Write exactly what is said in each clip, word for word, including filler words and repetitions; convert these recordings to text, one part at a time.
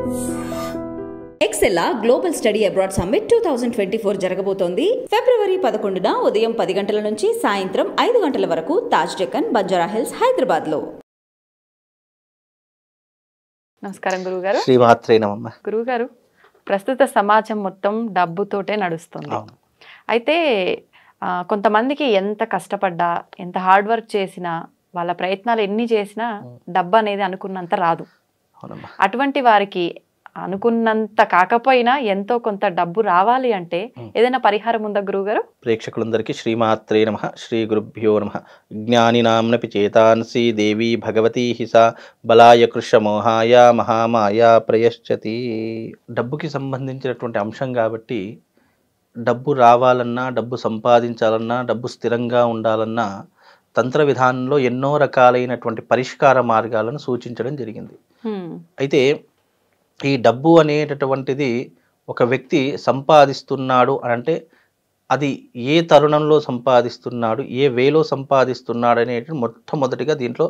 ఎక్సెల్లా global study abroad summit two thousand twenty four జరగబోతోంది. ఫిబ్రవరి పదకొండున ఉదయం పది గంటల నుంచి సాయంత్రం ఐదు గంటల వరకు తాజ్ డెక్కన్, బంజారా హిల్స్, హైదరాబాద్ లో. నమస్కారం గురువుగారు. శ్రీమాత్రే నమః. గురువుగారు, ప్రస్తుత సమాజం మొత్తం డబ్బుతోటే నడుస్తుంది. అయితే కొంతమందికి ఎంత కష్టపడ్డా, ఎంత హార్డ్ వర్క్ చేసినా, వాళ్ళ ప్రయత్నాలు ఎన్ని చేసినా డబ్బు అనేది అనుకున్నంత రాదు. అటువంటి వారికి అనుకున్నంత కాకపోయినా ఎంతో కొంత డబ్బు రావాలి అంటే ఏదైనా పరిహారం ఉందా గురువుగారు? ప్రేక్షకులందరికీ శ్రీమాత్రే నమః. శ్రీ గురుభ్యో నమః. జ్ఞానినాంనపి చేతాంసి దేవి భగవతి హిసా బలాయ కృష మోహాయ మహామాయ ప్రయశ్చతి. డబ్బుకి సంబంధించినటువంటి అంశం కాబట్టి డబ్బు రావాలన్నా, డబ్బు సంపాదించాలన్నా, డబ్బు స్థిరంగా ఉండాలన్నా తంత్ర విధానంలో ఎన్నో రకాలైనటువంటి పరిష్కార మార్గాలను సూచించడం జరిగింది. అయితే ఈ డబ్బు అనేటటువంటిది ఒక వ్యక్తి సంపాదిస్తున్నాడు అని అంటే అది ఏ తరుణంలో సంపాదిస్తున్నాడు, ఏ వేలో సంపాదిస్తున్నాడు అనేది మొట్టమొదటిగా దీంట్లో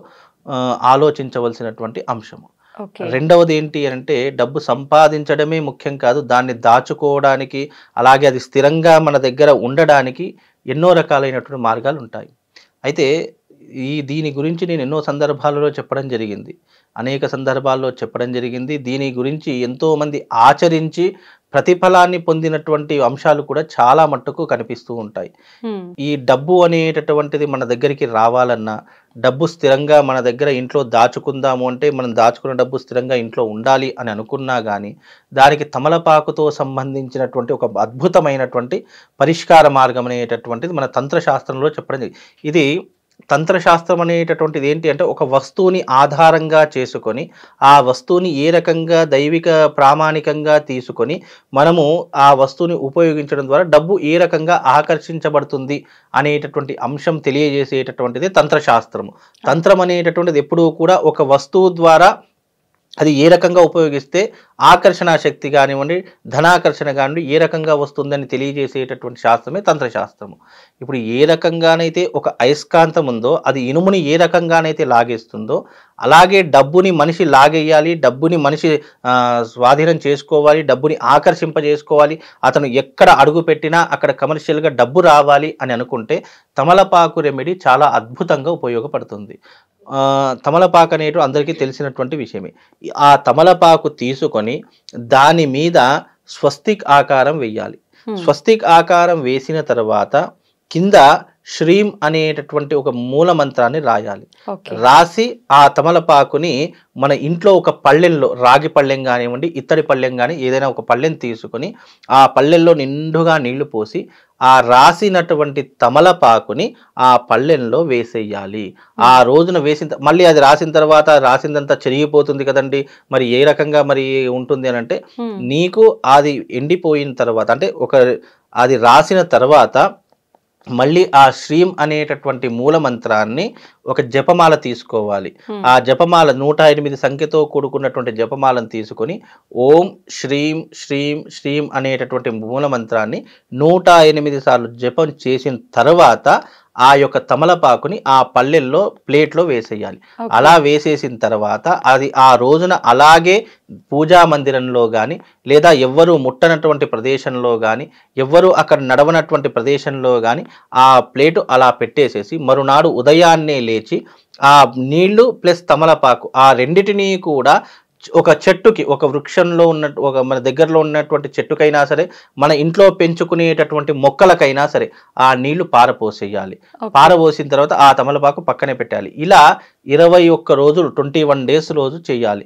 ఆలోచించవలసినటువంటి అంశము. రెండవది ఏంటి అంటే డబ్బు సంపాదించడమే ముఖ్యం కాదు, దాన్ని దాచుకోవడానికి, అలాగే అది స్థిరంగా మన దగ్గర ఉండడానికి ఎన్నో రకాలైనటువంటి మార్గాలు ఉంటాయి. అయితే ఈ దీని గురించి నేను ఎన్నో సందర్భాలలో చెప్పడం జరిగింది, అనేక సందర్భాల్లో చెప్పడం జరిగింది. దీని గురించి ఎంతోమంది ఆచరించి ప్రతిఫలాన్ని పొందినటువంటి అంశాలు కూడా చాలా మట్టుకు కనిపిస్తూ ఉంటాయి. ఈ డబ్బు అనేటటువంటిది మన దగ్గరికి రావాలన్నా, డబ్బు స్థిరంగా మన దగ్గర ఇంట్లో దాచుకుందాము అంటే మనం దాచుకున్న డబ్బు స్థిరంగా ఇంట్లో ఉండాలి అని అనుకున్నా కానీ దానికి తమలపాకుతో సంబంధించినటువంటి ఒక అద్భుతమైనటువంటి పరిష్కార మార్గం అనేటటువంటిది మన తంత్రశాస్త్రంలో చెప్పడం జరిగింది. ఇది తంత్రశాస్త్రం అనేటటువంటిది ఏంటి అంటే ఒక వస్తువుని ఆధారంగా చేసుకొని ఆ వస్తువుని ఏ రకంగా దైవిక ప్రామాణికంగా తీసుకొని మనము ఆ వస్తువుని ఉపయోగించడం ద్వారా డబ్బు ఏ రకంగా ఆకర్షించబడుతుంది అనేటటువంటి అంశం తెలియజేసేటటువంటిది తంత్రశాస్త్రము. తంత్రం అనేటటువంటిది ఎప్పుడూ కూడా ఒక వస్తువు ద్వారా అది ఏ రకంగా ఉపయోగిస్తే ఆకర్షణ శక్తి కానివ్వండి, ధనాకర్షణ కానివ్వండి ఏ రకంగా వస్తుందని తెలియజేసేటటువంటి శాస్త్రమే తంత్రశాస్త్రము. ఇప్పుడు ఏ రకంగానైతే ఒక అయస్కాంతం ఉందో అది ఇనుముని ఏ రకంగానైతే లాగేస్తుందో అలాగే డబ్బుని మనిషి లాగేయాలి, డబ్బుని మనిషి స్వాధీనం చేసుకోవాలి, డబ్బుని ఆకర్షింపజేసుకోవాలి, అతను ఎక్కడ అడుగు పెట్టినా అక్కడ కమర్షియల్గా డబ్బు రావాలి అని అనుకుంటే తమలపాకు రెమెడీ చాలా అద్భుతంగా ఉపయోగపడుతుంది. తమలపాకు అనేటు అందరికీ తెలిసినటువంటి విషయమే. ఆ తమలపాకు తీసుకొని దాని మీద స్వస్తిక్ ఆకారం వేయాలి. స్వస్తిక్ ఆకారం వేసిన తర్వాత కింద శ్రీం అనేటటువంటి ఒక మూల మంత్రాన్ని రాయాలి. రాసి ఆ తమలపాకుని మన ఇంట్లో ఒక పళ్ళెంలో, రాగి పళ్ళెం కానివ్వండి, ఇత్తడి పళ్ళెం కానీ ఏదైనా ఒక పళ్ళెం తీసుకొని ఆ పళ్ళెంలో నిండుగా నీళ్లు పోసి ఆ రాసినటువంటి తమలపాకుని ఆ పళ్ళెంలో వేసేయాలి. ఆ రోజున వేసిన మళ్ళీ అది రాసిన తర్వాత రాసిందంతా చెరిగిపోతుంది కదండి, మరి ఏ రకంగా మరి ఉంటుంది అని అంటే నీకు అది ఎండిపోయిన తర్వాత అంటే ఒక అది రాసిన తర్వాత మళ్ళీ ఆ శ్రీం అనేటటువంటి మూల మంత్రాన్ని ఒక జపమాల తీసుకోవాలి. ఆ జపమాల నూట ఎనిమిది సంఖ్యతో కూడుకున్నటువంటి జపమాలను తీసుకొని ఓం శ్రీం శ్రీం శ్రీం అనేటటువంటి మూల మంత్రాన్ని నూట ఎనిమిది సార్లు జపం చేసిన తర్వాత ఆ యొక్క తమలపాకుని ఆ పల్లెల్లో ప్లేట్లో వేసేయాలి. అలా వేసేసిన తర్వాత అది ఆ రోజున అలాగే పూజా మందిరంలో కానీ లేదా ఎవ్వరూ ముట్టనటువంటి ప్రదేశంలో కానీ ఎవ్వరూ అక్కడ నడవనటువంటి ప్రదేశంలో కానీ ఆ ప్లేటు అలా పెట్టేసేసి మరునాడు ఉదయాన్నే లేచి ఆ నీళ్లు ప్లస్ తమలపాకు ఆ రెండిటినీ కూడా ఒక చెట్టుకి, ఒక వృక్షంలో ఉన్నట్టు ఒక మన దగ్గరలో ఉన్నటువంటి చెట్టుకైనా సరే, మన ఇంట్లో పెంచుకునేటటువంటి మొక్కలకైనా సరే ఆ నీళ్లు పారపోసేయాలి. పారపోసిన తర్వాత ఆ తమలపాకు పక్కనే పెట్టాలి. ఇలా ఇరవై ఒక్క రోజులు ట్వంటీ వన్ డేస్ రోజు చేయాలి.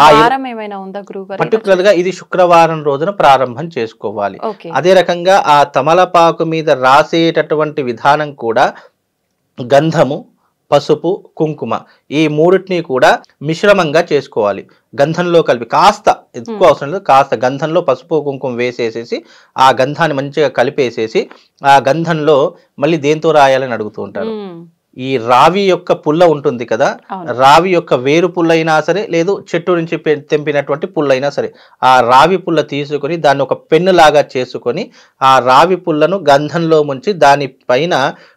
పర్టికులర్ గా ఇది శుక్రవారం రోజున ప్రారంభం చేసుకోవాలి. అదే రకంగా ఆ తమలపాకు మీద రాసేటటువంటి విధానం కూడా గంధము, పసుపు, కుంకుమ ఈ మూడిటిని కూడా మిశ్రమంగా చేసుకోవాలి. గంధంలో కలిపి కాస్త ఎక్కువ అవసరం లేదు, కాస్త గంధంలో పసుపు కుంకుమ వేసేసేసి ఆ గంధాన్ని మంచిగా కలిపేసేసి ఆ గంధంలో మళ్ళీ దేంతో రాయాలని అడుగుతూ ఉంటారు. ఈ రావి యొక్క పుల్ల ఉంటుంది కదా, రావి యొక్క వేరు పుల్ల అయినా సరే లేదు చెట్టు నుంచి తెంపినటువంటి పుల్ల అయినా సరే ఆ రావి పుల్ల తీసుకొని దాన్ని ఒక పెన్ను లాగా చేసుకొని ఆ రావి పుల్లను గంధంలో ముంచి దాని పైన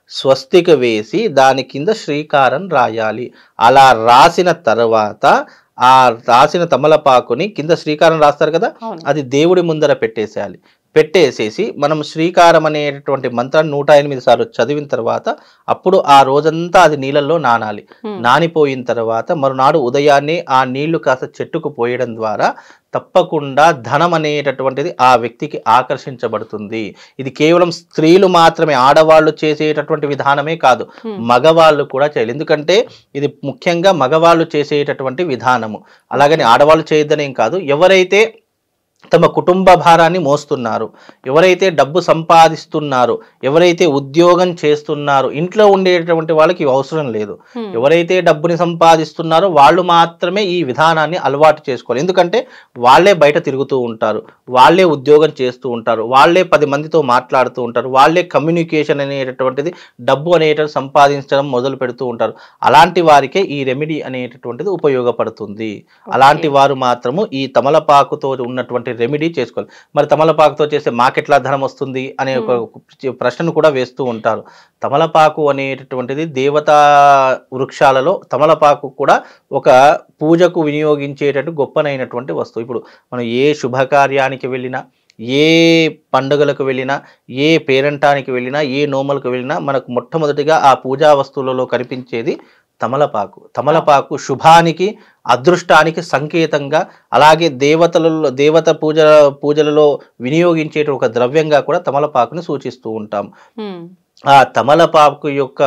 స్వస్తిక వేసి దాని కింద శ్రీకారం రాయాలి. అలా రాసిన తర్వాత ఆ రాసిన తమలపాకుని కింద శ్రీకారం రాస్తారు కదా, అది దేవుడి ముందర పెట్టేసేయాలి. పెట్టేసేసి మనం శ్రీకారం అనేటటువంటి మంత్రాన్ని నూట ఎనిమిది సార్లు చదివిన తర్వాత అప్పుడు ఆ రోజంతా అది నీళ్ళల్లో నానాలి. నానిపోయిన తర్వాత మరునాడు ఉదయాన్నే ఆ నీళ్లు కాస్త చెట్టుకు పోయడం ద్వారా తప్పకుండా ధనం అనేటటువంటిది ఆ వ్యక్తికి ఆకర్షించబడుతుంది. ఇది కేవలం స్త్రీలు మాత్రమే, ఆడవాళ్ళు చేసేటటువంటి విధానమే కాదు, మగవాళ్ళు కూడా చేయాలి. ఎందుకంటే ఇది ముఖ్యంగా మగవాళ్ళు చేసేటటువంటి విధానము. అలాగని ఆడవాళ్ళు చేయొద్దనేం కాదు. ఎవరైతే తమ కుటుంబ భారాన్ని మోస్తున్నారు, ఎవరైతే డబ్బు సంపాదిస్తున్నారో, ఎవరైతే ఉద్యోగం చేస్తున్నారో, ఇంట్లో ఉండేటటువంటి వాళ్ళకి అవసరం లేదు. ఎవరైతే డబ్బుని సంపాదిస్తున్నారో వాళ్ళు మాత్రమే ఈ విధానాన్ని అలవాటు చేసుకోవాలి. ఎందుకంటే వాళ్ళే బయట తిరుగుతూ ఉంటారు, వాళ్ళే ఉద్యోగం చేస్తూ ఉంటారు, వాళ్ళే పది మందితో మాట్లాడుతూ ఉంటారు, వాళ్ళే కమ్యూనికేషన్ అనేటటువంటిది డబ్బు అనేటటువంటి సంపాదించడం మొదలు పెడుతూ ఉంటారు. అలాంటి వారికే ఈ రెమెడీ అనేటటువంటిది ఉపయోగపడుతుంది. అలాంటి వారు మాత్రము ఈ తమలపాకుతో ఉన్నటువంటి రెమెడీ చేసుకోవాలి. మరి తమలపాకుతో చేస్తే మాకెట్లా ధనం వస్తుంది అనే ఒక ప్రశ్నను కూడా వేస్తూ ఉంటారు. తమలపాకు అనేటటువంటిది దేవతా వృక్షాలలో తమలపాకు కూడా ఒక పూజకు వినియోగించేటట్టు గొప్పనైనటువంటి వస్తువు. ఇప్పుడు మనం ఏ శుభకార్యానికి వెళ్ళినా, ఏ పండుగలకు వెళ్ళినా, ఏ పేరంటానికి వెళ్ళినా, ఏ నోములకు వెళ్ళినా మనకు మొట్టమొదటిగా ఆ పూజా వస్తువులలో కనిపించేది తమలపాకు. తమలపాకు శుభానికి, అదృష్టానికి సంకేతంగా, అలాగే దేవతలలో దేవత పూజ పూజలలో వినియోగించే ఒక ద్రవ్యంగా కూడా తమలపాకుని సూచిస్తూ ఉంటాం. ఆ తమలపాకు యొక్క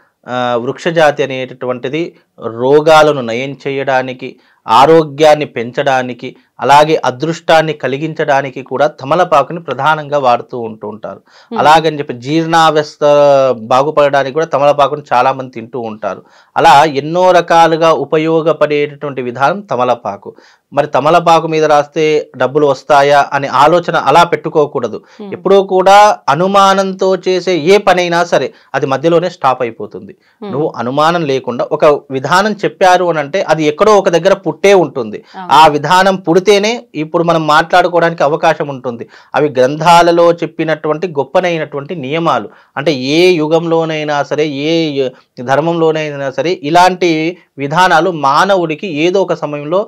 వృక్షజాతి అనేటటువంటిది రోగాలను నయం చేయడానికి, ఆరోగ్యాన్ని పెంచడానికి, అలాగే అదృష్టాన్ని కలిగించడానికి కూడా తమలపాకుని ప్రధానంగా వాడుతూ ఉంటూ ఉంటారు. అలాగని చెప్పి జీర్ణావస్థ బాగుపడడానికి కూడా తమలపాకుని చాలా మంది తింటూ ఉంటారు. అలా ఎన్నో రకాలుగా ఉపయోగపడేటటువంటి విధానం తమలపాకు. మరి తమలపాకు మీద రాస్తే డబ్బులు వస్తాయా అనే ఆలోచన అలా పెట్టుకోకూడదు. ఎప్పుడూ కూడా అనుమానంతో చేసే ఏ పనైనా సరే అది మధ్యలోనే స్టాప్ అయిపోతుంది. నువ్వు అనుమానం లేకుండా ఒక విధానం చెప్పారు అని అంటే అది ఎక్కడో ఒక దగ్గర పుట్టే ఉంటుంది. ఆ విధానం పుడితేనే ఇప్పుడు మనం మాట్లాడుకోవడానికి అవకాశం ఉంటుంది. అవి గ్రంథాలలో చెప్పినటువంటి గొప్పనైనటువంటి నియమాలు. అంటే ఏ యుగంలోనైనా సరే, ఏ ధర్మంలోనైనా సరే ఇలాంటి విధానాలు మానవుడికి ఏదో ఒక సమయంలో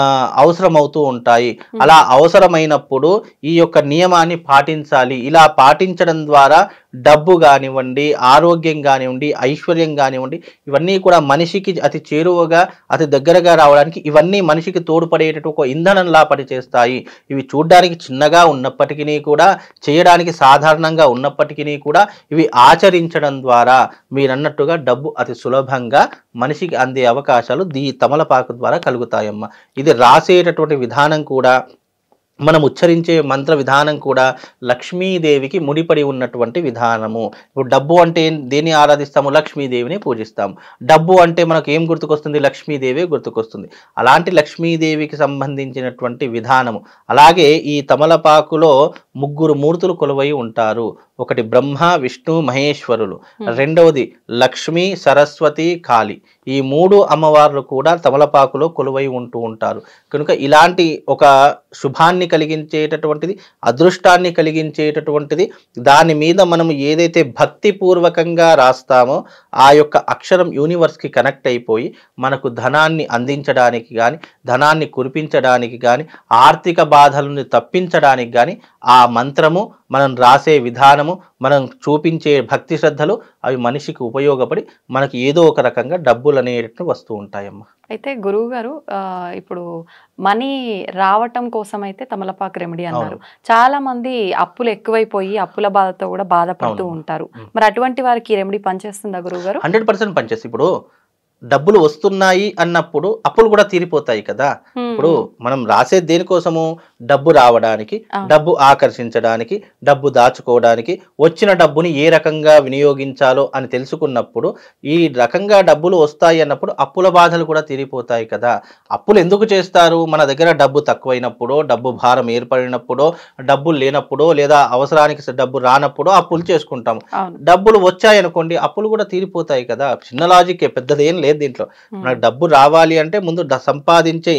అవసరం అవుతూ ఉంటాయి. అలా అవసరమైనప్పుడు ఈ యొక్క నియమాన్ని పాటించాలి. ఇలా పాటించడం ద్వారా డబ్బు కానివ్వండి, ఆరోగ్యం కానివ్వండి, ఐశ్వర్యం కానివ్వండి, ఇవన్నీ కూడా మనిషికి అతి చేరువగా, అతి దగ్గరగా రావడానికి ఇవన్నీ మనిషికి తోడ్పడేటట్టు ఒక ఇంధనంలా పనిచేస్తాయి. ఇవి చూడ్డానికి చిన్నగా ఉన్నప్పటికీ కూడా, చేయడానికి సాధారణంగా ఉన్నప్పటికీ కూడా ఇవి ఆచరించడం ద్వారా మీరన్నట్టుగా డబ్బు అతి సులభంగా మనిషికి అందే అవకాశాలు దీ తమలపాకు ద్వారా కలుగుతాయమ్మ. ఇది రాసేటటువంటి విధానం కూడా, మనం ఉచ్చరించే మంత్ర విధానం కూడా లక్ష్మీదేవికి ముడిపడి ఉన్నటువంటి విధానము. ఇప్పుడు డబ్బు అంటే దేన్ని ఆరాధిస్తాము? లక్ష్మీదేవిని పూజిస్తాము. డబ్బు అంటే మనకు ఏం గుర్తుకొస్తుంది? లక్ష్మీదేవి గుర్తుకొస్తుంది. అలాంటి లక్ష్మీదేవికి సంబంధించినటువంటి విధానము. అలాగే ఈ తమలపాకులో ముగ్గురు మూర్తులు కొలువై ఉంటారు. ఒకటి బ్రహ్మ, విష్ణు, మహేశ్వరులు. రెండవది లక్ష్మి, సరస్వతి, కాళి. ఈ మూడు అమ్మవార్లు కూడా తమలపాకులో కొలువై ఉంటూ ఉంటారు. కనుక ఇలాంటి ఒక శుభాన్ని కలిగించేటటువంటిది, అదృష్టాన్ని కలిగించేటటువంటిది, దాని మీద మనం ఏదైతే భక్తి పూర్వకంగా రాస్తామో ఆ యొక్క అక్షరం యూనివర్స్కి కనెక్ట్ అయిపోయి మనకు ధనాన్ని అందించడానికి కానీ, ధనాన్ని కురిపించడానికి కానీ, ఆర్థిక బాధలను తప్పించడానికి కానీ ఆ మంత్రము, మనం రాసే విధానము, మనం చూపించే భక్తి శ్రద్ధలు అవి మనిషికి ఉపయోగపడి మనకి ఏదో ఒక రకంగా డబ్బులు అనేటట్టు వస్తూ ఉంటాయమ్మా. అయితే గురువు గారు ఇప్పుడు మనీ రావటం కోసం అయితే తమలపాకు రెమెడీ అన్నారు. చాలా మంది అప్పులు ఎక్కువైపోయి అప్పుల బాధతో కూడా బాధపడుతూ ఉంటారు. మరి అటువంటి వారికి రెమెడీ పనిచేస్తుందా గురువు గారు? హండ్రెడ్ పర్సెంట్ పనిచేస్తుంది. ఇప్పుడు డబ్బులు వస్తున్నాయి అన్నప్పుడు అప్పులు కూడా తీరిపోతాయి కదా. ఇప్పుడు మనం రాసేది దేనికోసము? డబ్బు రావడానికి, డబ్బు ఆకర్షించడానికి, డబ్బు దాచుకోవడానికి, వచ్చిన డబ్బుని ఏ రకంగా వినియోగించాలో అని తెలుసుకున్నప్పుడు ఈ రకంగా డబ్బులు వస్తాయి అన్నప్పుడు అప్పుల బాధలు కూడా తీరిపోతాయి కదా. అప్పులు ఎందుకు చేస్తారు? మన దగ్గర డబ్బు తక్కువైనప్పుడో, డబ్బు భారం ఏర్పడినప్పుడో, డబ్బులు లేనప్పుడో, లేదా అవసరానికి డబ్బు రానప్పుడో అప్పులు చేసుకుంటాము. డబ్బులు వచ్చాయనుకోండి అప్పులు కూడా తీరిపోతాయి కదా. చిన్న లాజిక్, పెద్దదేం లేదు దీంట్లో. మనకు డబ్బు రావాలి అంటే ముందు సంపాదించే ఇన్కమ్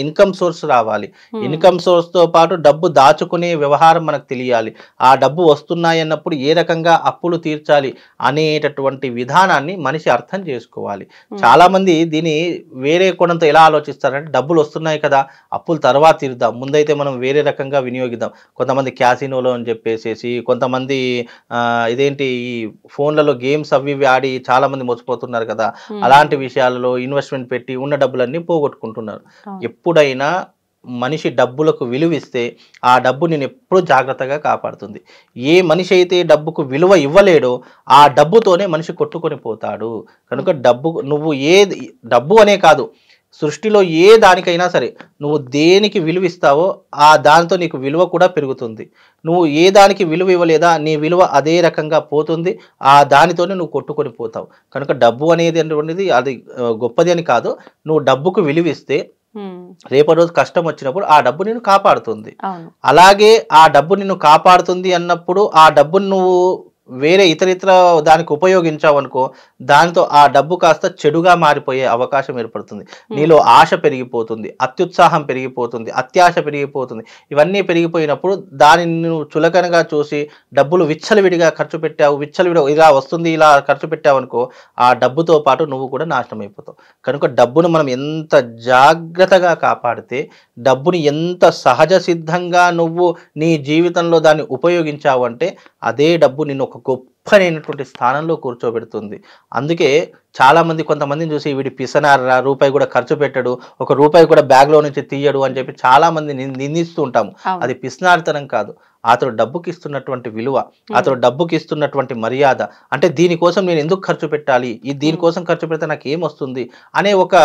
సోర్స్ రావాలి. ఇన్కమ్ సోర్స్ తో పాటు డబ్బు దాచుకునే వ్యవహారం మనకు తెలియాలి. ఆ డబ్బు వస్తున్నాయి అన్నప్పుడు ఏ రకంగా అప్పులు తీర్చాలి అనేటటువంటి విధానాన్ని మనిషి అర్థం చేసుకోవాలి. చాలా మంది దీని వేరే కోణంతో ఎలా ఆలోచిస్తారంటే డబ్బులు వస్తున్నాయి కదా, అప్పులు తర్వాత తీరుద్దాం, ముందైతే మనం వేరే రకంగా వినియోగిద్దాం. కొంతమంది క్యాసినోలో అని చెప్పేసేసి, కొంతమంది ఆ ఇదేంటి ఈ ఫోన్లలో గేమ్స్ అవి ఇవి ఆడి చాలా మంది మోసపోతున్నారు కదా, అలాంటి విషయాలలో ఇన్వెస్ట్మెంట్ పెట్టి ఉన్న డబ్బులన్నీ పోగొట్టుకుంటున్నారు. ఎప్పుడైనా మనిషి డబ్బులకు విలువిస్తే ఆ డబ్బు నేను ఎప్పుడూ జాగ్రత్తగా కాపాడుతుంది. ఏ మనిషి అయితే డబ్బుకు విలువ ఇవ్వలేడో ఆ డబ్బుతోనే మనిషి కొట్టుకొని పోతాడు. కనుక డబ్బు నువ్వు ఏ డబ్బు అనే కాదు, సృష్టిలో ఏ దానికైనా సరే నువ్వు దేనికి విలువ ఇస్తావో ఆ దానితో నీకు విలువ కూడా పెరుగుతుంది. నువ్వు ఏ దానికి విలువ ఇవ్వలేదా నీ విలువ అదే రకంగా పోతుంది, ఆ దానితోనే నువ్వు కొట్టుకొని పోతావు. కనుక డబ్బు అనేది అనేటువంటిది అది గొప్పది అని కాదు, నువ్వు డబ్బుకు విలువ ఇస్తే రేపటి రోజు కష్టం వచ్చినప్పుడు ఆ డబ్బు నిన్ను కాపాడుతుంది. అలాగే ఆ డబ్బు నిన్ను కాపాడుతుంది అన్నప్పుడు ఆ డబ్బును నువ్వు వేరే ఇతర ఇతర దానికి ఉపయోగించావు అనుకో, దానితో ఆ డబ్బు కాస్త చెడుగా మారిపోయే అవకాశం ఏర్పడుతుంది. నీలో ఆశ పెరిగిపోతుంది, అత్యుత్సాహం పెరిగిపోతుంది, అత్యాశ పెరిగిపోతుంది. ఇవన్నీ పెరిగిపోయినప్పుడు దానిని నువ్వు చులకనగా చూసి డబ్బులు విచ్చలవిడిగా ఖర్చు పెట్టావు, విచ్చలవిడి ఇలా వస్తుంది ఇలా ఖర్చు పెట్టావు అనుకో, ఆ డబ్బుతో పాటు నువ్వు కూడా నాశనం అయిపోతావు. కనుక డబ్బును మనం ఎంత జాగ్రత్తగా కాపాడితే, డబ్బుని ఎంత సహజ సిద్ధంగా నువ్వు నీ జీవితంలో దాన్ని ఉపయోగించావు అంటే అదే డబ్బు నిన్ను ఒక గొప్పనైనటువంటి స్థానంలో కూర్చోబెడుతుంది. అందుకే చాలా మంది కొంతమందిని చూసి వీడి పిసనారా, రూపాయి కూడా ఖర్చు పెట్టడు, ఒక రూపాయి కూడా బ్యాగ్లో నుంచి తీయడు అని చెప్పి చాలా మంది నిందిస్తూ ఉంటాము. అది పిసినారితనం కాదు, అతడు డబ్బుకి ఇస్తున్నటువంటి విలువ, అతడు డబ్బుకి ఇస్తున్నటువంటి మర్యాద. అంటే దీనికోసం నేను ఎందుకు ఖర్చు పెట్టాలి, ఈ దీనికోసం ఖర్చు పెడితే నాకు ఏమొస్తుంది అనే ఒక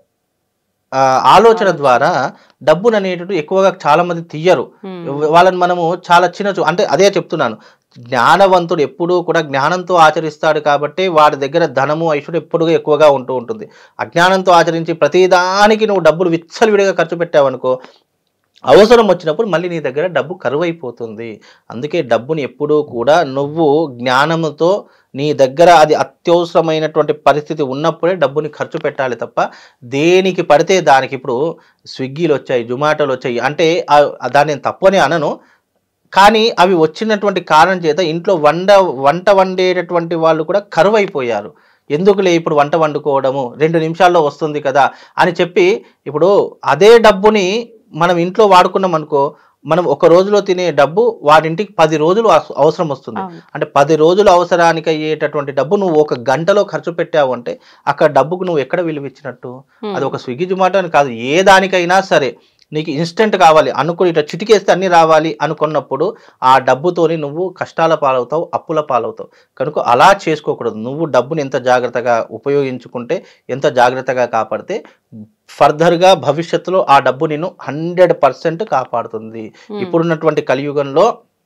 ఆలోచన ద్వారా డబ్బును అనేటట్టు ఎక్కువగా చాలా మంది తీయరు. వాళ్ళని మనము చాలా చిన్న అంటే అదే చెప్తున్నాను, జ్ఞానవంతుడు ఎప్పుడూ కూడా జ్ఞానంతో ఆచరిస్తాడు కాబట్టి వాడి దగ్గర ధనము ఐశ్వర్యం ఎప్పుడూ ఎక్కువగా ఉంటూ ఉంటుంది. అజ్ఞానంతో ఆచరించి ప్రతిదానికి నువ్వు డబ్బులు విచ్చలవిడిగా ఖర్చు పెట్టావనుకో, అవసరం వచ్చినప్పుడు మళ్ళీ నీ దగ్గర డబ్బు కరువైపోతుంది. అందుకే డబ్బుని ఎప్పుడూ కూడా నువ్వు జ్ఞానముతో నీ దగ్గర అది అత్యవసరమైనటువంటి పరిస్థితి ఉన్నప్పుడే డబ్బుని ఖర్చు పెట్టాలి తప్ప దేనికి పడితే దానికి. ఇప్పుడు స్విగ్గీలు వచ్చాయి, జొమాటోలు వచ్చాయి అంటే దాన్ని నేను తప్పు అని అనను, కానీ అవి వచ్చినటువంటి కారణం చేత ఇంట్లో వంట వంట వండేటటువంటి వాళ్ళు కూడా కరువైపోయారు. ఎందుకులే ఇప్పుడు వంట వండుకోవడము, రెండు నిమిషాల్లో వస్తుంది కదా అని చెప్పి ఇప్పుడు అదే డబ్బుని మనం ఇంట్లో వాడుకున్నాం అనుకో, మనం ఒక రోజులో తినే డబ్బు వాడింటికి పది రోజులు అవసరం వస్తుంది. అంటే పది రోజులు అవసరానికి అయ్యేటటువంటి డబ్బు నువ్వు ఒక గంటలో ఖర్చు పెట్టావు అంటే అక్కడ డబ్బుకు నువ్వు ఎక్కడ విలువ ఇచ్చినట్టు? అది ఒక స్విగ్గీ జొమాటో అని కాదు, ఏ దానికైనా సరే నీకు ఇన్స్టెంట్ కావాలి అనుకుని ఇట్లా చిటికేస్తే అన్నీ రావాలి అనుకున్నప్పుడు ఆ డబ్బుతోని నువ్వు కష్టాల పాలవుతావు, అప్పుల పాలవుతావు. కనుక అలా చేసుకోకూడదు. నువ్వు డబ్బుని ఎంత జాగ్రత్తగా ఉపయోగించుకుంటే, ఎంత జాగ్రత్తగా కాపాడితే ఫర్దర్గా భవిష్యత్తులో ఆ డబ్బు నిన్ను హండ్రెడ్ పర్సెంట్ కాపాడుతుంది. ఇప్పుడున్నటువంటి కలియుగంలో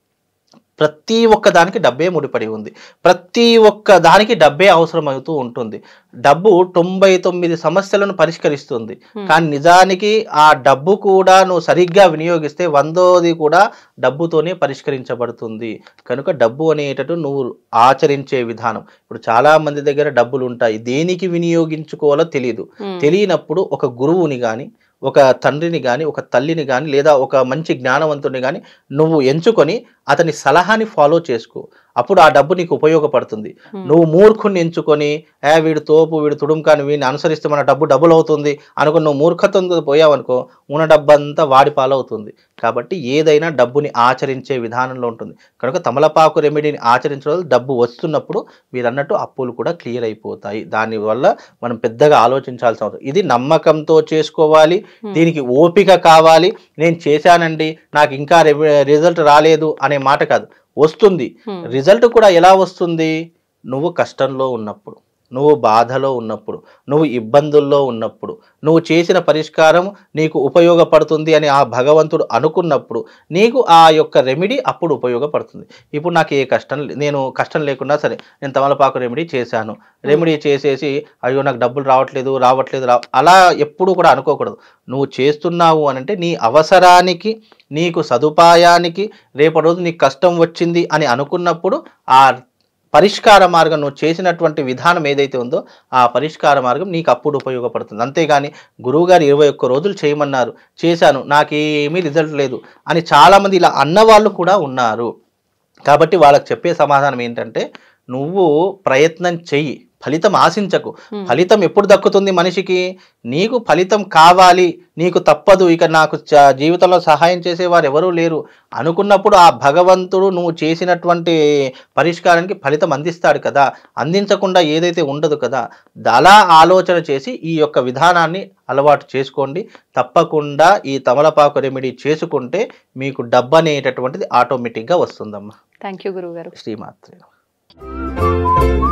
ప్రతి ఒక్క దానికి డబ్బే ముడిపడి ఉంది, ప్రతి ఒక్క దానికి డబ్బే అవసరం అవుతూ ఉంటుంది. డబ్బు తొంభై తొమ్మిది సమస్యలను పరిష్కరిస్తుంది, కానీ నిజానికి ఆ డబ్బు కూడా నువ్వు సరిగ్గా వినియోగిస్తే వందోది కూడా డబ్బుతోనే పరిష్కరించబడుతుంది. కనుక డబ్బు అనేటట్టు నువ్వు ఆచరించే విధానం. ఇప్పుడు చాలా మంది దగ్గర డబ్బులు ఉంటాయి, దేనికి వినియోగించుకోవాలో తెలియదు. తెలియనప్పుడు ఒక గురువుని కానీ, ఒక తండ్రిని కానీ, ఒక తల్లిని కానీ, లేదా ఒక మంచి జ్ఞానవంతుని కానీ నువ్వు ఎంచుకొని అతని సలహాని ఫాలో చేసుకో. అప్పుడు ఆ డబ్బు నీకు ఉపయోగపడుతుంది. నువ్వు మూర్ఖుని ఎంచుకొని ఏ వీడు తోపు, వీడు తుడుంకాని, వీడిని అనుసరిస్తే మన డబ్బు డబ్బులు అవుతుంది అనుకుని నువ్వు మూర్ఖత్వంతో పోయావనుకో, ఉన్న డబ్బంతా వాడి పాలవుతుంది. కాబట్టి ఏదైనా డబ్బుని ఆచరించే విధానంలో ఉంటుంది. కనుక తమలపాకు రెమెడీని ఆచరించడం వల్ల డబ్బు వస్తున్నప్పుడు మీరు అన్నట్టు అప్పులు కూడా క్లియర్ అయిపోతాయి. దానివల్ల మనం పెద్దగా ఆలోచించాల్సిన అవసరం. ఇది నమ్మకంతో చేసుకోవాలి, దీనికి ఓపిక కావాలి. నేను చేశానండి నాకు ఇంకా రిజల్ట్ రాలేదు అనే మాట కాదు, వస్తుంది. రిజల్ట్ కూడా ఎలా వస్తుంది? నువ్వు కష్టంలో ఉన్నప్పుడు, నువ్వు బాధలో ఉన్నప్పుడు, నువ్వు ఇబ్బందుల్లో ఉన్నప్పుడు, నువ్వు చేసిన పరిష్కారం నీకు ఉపయోగపడుతుంది అని ఆ భగవంతుడు అనుకున్నప్పుడు నీకు ఆ యొక్క రెమెడీ అప్పుడు ఉపయోగపడుతుంది. ఇప్పుడు నాకు ఏ కష్టం, నేను కష్టం లేకున్నా సరే నేను తమలపాకు రెమెడీ చేశాను, రెమెడీ చేసేసి అయ్యో నాకు డబ్బులు రావట్లేదు రావట్లేదు రా అలా ఎప్పుడు కూడా అనుకోకూడదు. నువ్వు చేస్తున్నావు అని అంటే నీ అవసరానికి, నీకు సదుపాయానికి, రేపటి రోజు నీకు కష్టం వచ్చింది అని అనుకున్నప్పుడు ఆ పరిష్కార మార్గం నువ్వు చేసినటువంటి విధానం ఏదైతే ఉందో ఆ పరిష్కార మార్గం నీకు అప్పుడు ఉపయోగపడుతుంది. అంతేగాని గురువుగారు ఇరవై ఒక్క రోజులు చేయమన్నారు, చేశాను, నాకేమీ రిజల్ట్ లేదు అని చాలామంది ఇలా అన్నవాళ్ళు కూడా ఉన్నారు. కాబట్టి వాళ్ళకి చెప్పే సమాధానం ఏంటంటే, నువ్వు ప్రయత్నం చెయ్యి, ఫలితం ఆశించకు. ఫలితం ఎప్పుడు దక్కుతుంది మనిషికి? నీకు ఫలితం కావాలి, నీకు తప్పదు, ఇక నాకు జీవితంలో సహాయం చేసేవారు ఎవరూ లేరు అనుకున్నప్పుడు ఆ భగవంతుడు నువ్వు చేసినటువంటి పరిష్కారానికి ఫలితం అందిస్తాడు కదా, అందించకుండా ఏదైతే ఉండదు కదా. అలా ఆలోచన చేసి ఈ యొక్క విధానాన్ని అలవాటు చేసుకోండి. తప్పకుండా ఈ తమలపాకు రెమెడీ చేసుకుంటే మీకు డబ్బు అనేటటువంటిది ఆటోమేటిక్గా వస్తుందమ్మా. థ్యాంక్ యూ గురువు గారు. శ్రీమాత్రే.